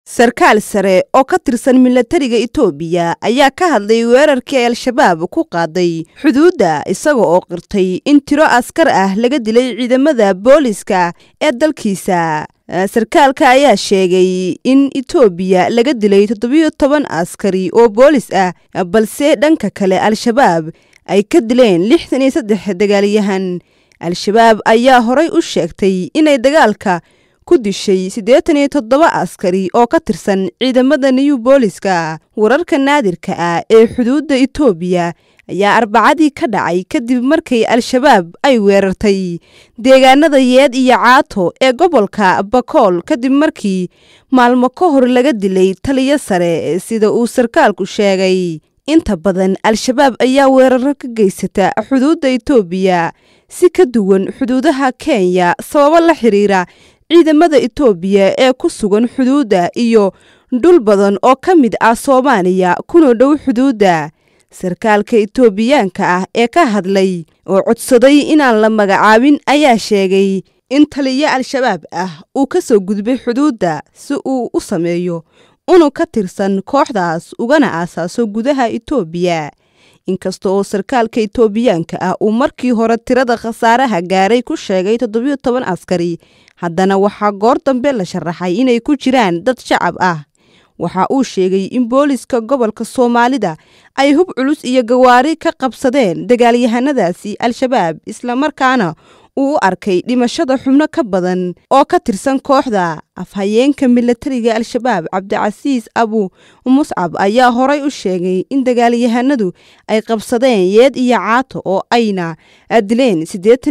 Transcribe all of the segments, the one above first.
sarkaal sare oo ka tirsan milatariga Itoobiya ayaa ka hadlay weerarkii Al-Shabaab ku qaaday xuduudda isaga oo qirtay in tiro askar ah laga dilay ciidamada booliska ee dalkiisa. Sarkaalka ayaa sheegay in Itoobiya laga dilay 17 askari oo boolis ah balse dhanka kale Al-Shabaab ay ka dileen 63 dagaalyahan. Al-Shabaab ayaa horay u sheegtay inay dagaalka ku dishay 87 askari oo ka tirsan ciidamada New Booliska. Wararka naadirka ah ee xuduudda Itoobiya ayaa Arbacadii ka dhacay kadib markii Al-Shabaab ay weerartay deegaanada Yeed iyo Caato ee gobolka Bakool kadib markii maalmo ka hor laga dilay taliye sare sida uu sarkaalku sheegay. Inta badan Al-Shabaab ayaa weeraro ka geysata xuduudda Itoobiya si ka duwan xuduudaha Kenya sababo la xiriira ciidamada Itoobiya ee ku sugan xuduudda iyo dhul badan oo ka mid ah Soomaaliya kuna dhow xuduudda. Sarkaalka Itoobiyaanka ah ee ka hadlay oo codsaday inaan la magacaabin ayaa sheegay in taliye Al-Shabaab ah uu ka soo gudbay xuduudda si uu u sameeyo inuu ka tirsan kooxdaas ugana aasaaso gudaha Itoobiya. Inkasta oo sarkaalka Itoobiyaanka ah uu markii hore tirada khasaaraha gaaray ku sheegay 17 askari, haddana waxaa goor dambe la sharaxay inay ku jiraan dad shacab ah. Waxa uu sheegay in booliska gobolka Soomaalida ay hub culus iyo gawaari ka qabsadeen dagaalyahanadaasi Al-Shabaab isla markaana uu arkay dhimashada xubno ka badan oo ka tirsan kooxda. Afhayeenka milatariga Al-Shabaab Cabdicasiis Abu Muscab ayaa horay u sheegay in dagaalyahanadu ay qabsadeen Yeed iyo Caato oo ayna dileen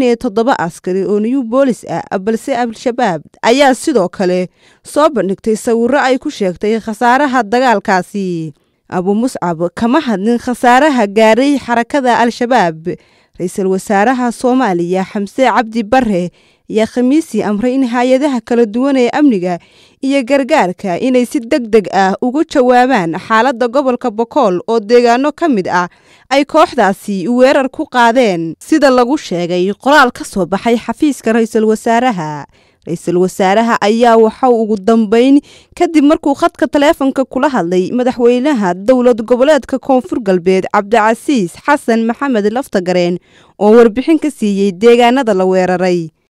87 askari oo New Bolis ah balse Al-Shabaab ayaa sidoo kale soo bandhigtay sawirro ay ku sheegtay khasaaraha dagaalkaasi. Abu Muscab kama hadlin khasaaraha gaaray xarakada Al-Shabaab. Ra'iisul Wasaaraha Soomaaliya Xamse Cabdi Barre ayaa Khamiisii amray in hay'adaha kala duwan ee amniga iyo gargaarka inay si degdeg ah uga jawaabaan xaaladda gobolka Bakool oo deegaano ka mid ah ay kooxdaasi weerar ku qaadeen sida lagu sheegay qoraal ka soo baxay xafiiska ra'iisul wasaaraha. Ra'iisul wasaaraha ayaa waxa uu ugu dambeyn kadib markuu khadka taleefanka kula hadlay madaxweynaha dowlad goboleedka Koonfur Galbeed Cabdicasiis Xasan Maxamed Laftagareen oo warbixin ka siiyay deegaanada la weeraray.